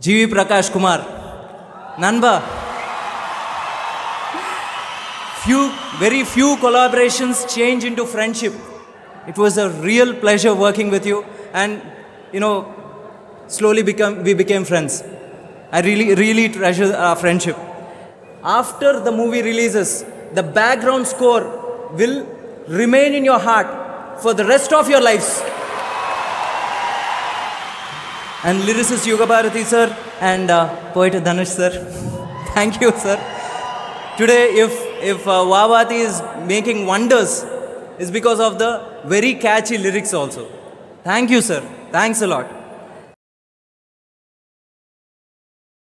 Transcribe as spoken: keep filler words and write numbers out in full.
G V Prakash Kumar, Nanba. Few, very few collaborations change into friendship. It was a real pleasure working with you, and you know, slowly become we became friends. I really, really treasure our friendship. After the movie releases, the background score will remain in your heart for the rest of your lives. And lyricist Yuga Bharati sir and uh, poet Dhanush sir, thank you sir. Today, if if uh, Vavati is making wonders, it's because of the very catchy lyrics also. Thank you sir. Thanks a lot.